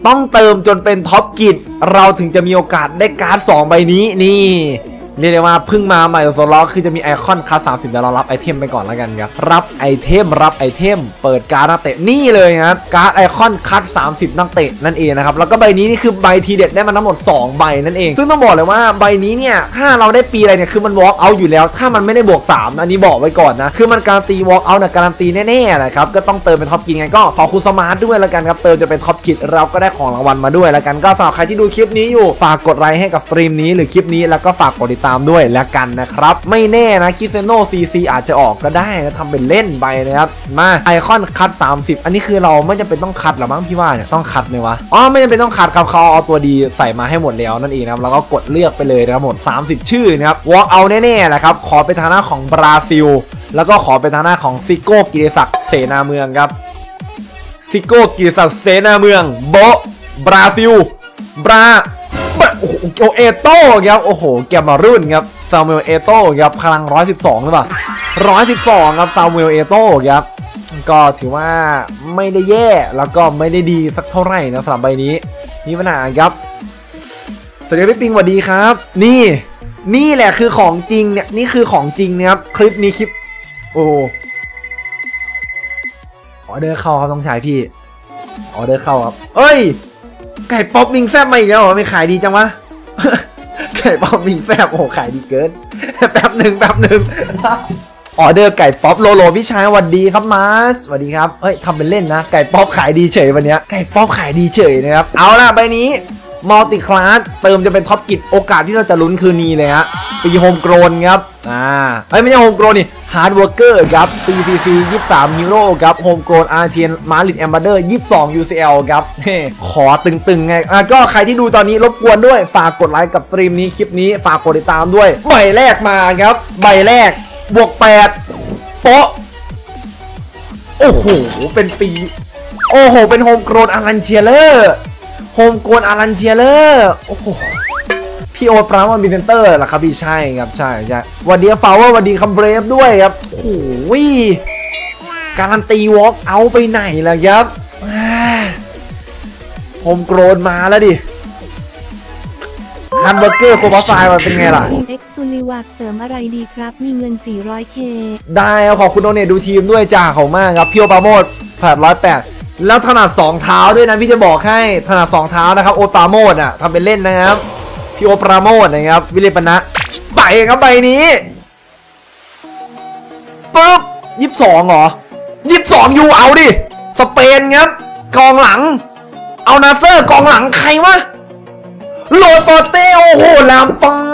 ต้องเติมจนเป็นท็อปกิจเราถึงจะมีโอกาสได้การ์ด2ใบนี้นี่เรียกได้ว่าเพิ่งมาใหม่สดๆร้อนคือจะมีไอคอนคัส30เดี๋ยวเรารับไอเทมไปก่อนแล้วกันครับรับไอเทมเปิดการ์ดนักเตะนี่เลยครับการ์ดไอคอนคัส30นักเตะนั่นเองนะครับแล้วก็ใบนี้นี่คือใบทีเด็ดได้มาทั้งหมด2ใบนั่นเองซึ่งต้องบอกเลยว่าใบนี้เนี่ยถ้าเราได้ปีอะไรเนี่ยคือมันวอล์กเอาอยู่แล้วถ้ามันไม่ได้บวก3อันนี้บอกไว้ก่อนนะคือมันการันตีวอล์กเอาเนี่ยการันตีแน่ๆนะครับก็ต้องเติมเป็นท็อปกิจไงก็ขอคุณสมาร์ทด้วยแล้วกันครับเติมจะเป็นท็อปกิจเราก็ได้ของรางวัลมาด้วยแล้วกันก็สำหรับใครที่ดูคลิปนี้อยู่ฝากกดไลค์ให้กับสตรีมนี้หรือคลิปนี้แล้วก็ฝากกดติดตามด้วยแล้วกันนะครับไม่แน่นะคิเซโนซีอาจจะออกก็ได้นะทำเป็นเล่นไปนะครับมาไอคอนคัด30อันนี้คือเราไม่จำเป็นต้องคัดหรอมั้งพี่ว่าเนี่ยต้องคัดไหมวะอ๋อไม่จำเป็นต้องคัดครับเขาเอาตัวดีใส่มาให้หมดแล้วนั่นเองนะครับแล้วก็กดเลือกไปเลยนะครับหมด30ชื่อนะครับวอล์กเอาแน่ๆนะครับขอเป็นทางหน้าของบราซิลแล้วก็ขอเป็นทางหน้าของซิโก้กิติศักดิ์เสนาเมืองครับซิโก้กิติศักดิ์เสนาเมืองโบบราซิลโอ้โหเอโต้ครับโอ้โหแกมารุ่นครับซามูเอลเอโต้ครับพลัง112หรือเปล่า112ครับซามูเอลเอโต้ครับก็ถือว่าไม่ได้แย่แล้วก็ไม่ได้ดีสักเท่าไหร่นะสำหรับใบนี้มีปัญหาครับสวัสดีพี่ปิงสวัสดีครับนี่แหละคือของจริงเนี่ยนี่คือของจริงนะครับคลิปนี้โอ้ออเดอร์เข้าครับต้องใช้พี่ออเดอร์เข้าครับเอ้ยไก่ป๊อปวิงแซบมาอีกแล้วเหรอไม่ขายดีจังวะ ไก่ป๊อปวิงแซบโอ้โหขายดีเกิน แป๊บหนึ่ง ออเดอร์ไก่ป๊อปโลพี่ชายสวัสดีครับมาสสวัสดีครับเฮ้ยทำเป็นเล่นนะไก่ป๊อปขายดีเฉยวันนี้ไก่ป๊อปขายดีเฉยนะครับเอาล่ะใบนี้มัลติคลาสเติมจะเป็นท็อปกิจโอกาสที่เราจะลุ้นคืนนี้เลยฮะปีโฮมโกรนครับไม่ใช่โฮมโกรนนี่ฮาร์ดเวิร์กเกอร์ครับปีฟรี23ฮีโร่ครับโฮมโกรนอาร์เทียนมาริดแอมบาเดอร์22 UCL ครับขอตึงๆไงก็ใครที่ดูตอนนี้รบกวนด้วยฝากกดไลค์กับสตรีมนี้คลิปนี้ฝากกดติดตามด้วยใบแรกมาครับใบแรกบวก8โป๊ะโอ้โหเป็นปีโอ้โหเป็นโฮมโกรนอารันเชียเลอร์โฮมโกนอารันเชียเลอร์โอ้โหพี่โอปราวันบิเซนเตอร์ล่ะครับพี่ใช่ครับใช่วันดีฟาวเวอร์วันดีคัมเบรฟด้วยครับโอ้โหการันตีวอล์กเอาไปไหนล่ะครับโฮมโกรนมาแล้วดิฮัมเบอร์เกอร์โซบาไซมันเป็นไงล่ะเอ็กซ์ซูลิวักเสริมอะไรดีครับมีเงิน 400K ได้ขอบคุณโดเนทดูทีมด้วยจ้าขอบมากครับพี่โอปราโมด808แล้วถนัด2เท้าด้วยนะพี่จะบอกให้ถนัด2เท้านะครับโอปราโมดอ่ะทำเป็นเล่นนะครับพี่โอปราโมดนะครับวิเลปนะใบครับใบนี้ปุ๊บ22เหรอ22ยูเอาดิสเปนครับกองหลังเอานาเซอร์กองหลังใครวะโลโตเต้โอ้โหลาปอ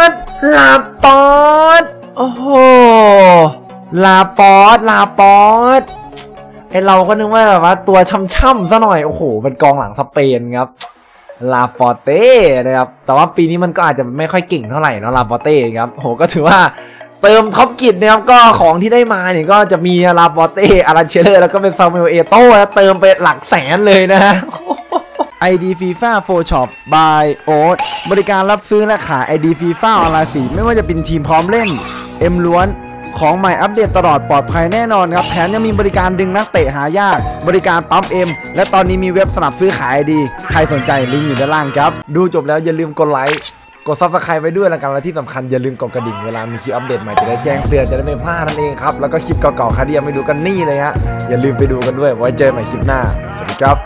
ดโอ้โหลาปอดไอเราก็นึกว่าแบบว่าตัวช่ำๆซะหน่อยโอ้โหเป็นกองหลังสเปนครับลาปอเต้นะครับแต่ว่าปีนี้มันก็อาจจะไม่ค่อยเก่งเท่าไหร่นะลาปอเต้ครับโหก็ถือว่าเติมท็อปกิจนะครับก็ของที่ได้มาเนี่ยก็จะมีลาปอเต้อารันเชเลอร์แล้วก็เป็นซามูเอลเอโต้แล้วเติมไปหลักแสนเลยนะฮะID FIFA 4 Shop by Oat บริการรับซื้อและขาย ID FIFA ออนไลน์สีไม่ว่าจะเป็นทีมพร้อมเล่น M ล้วนของใหม่อัปเดตตลอดปลอดภัยแน่นอนครับแถมยังมีบริการดึงนักเตะหายากบริการปั๊ม M และตอนนี้มีเว็บสนับซื้อขาย ID ใครสนใจลิงก์อยู่ด้านล่างครับดูจบแล้วอย่าลืมกดไลค์กด Subscribe ไว้ด้วยละกันและที่สำคัญอย่าลืมกดกระดิ่งเวลามีคลิปอัปเดตใหม่จะได้แจ้งเตือนจะได้ไม่พลาดนั่นเองครับแล้วก็คลิปเก่าๆใครที่ยังไม่ดูกันนี่เลยฮะอย่าลืมไปดูกันด้วยไว้เจอกันใหม่คลิปหน้าสวัสดีครับ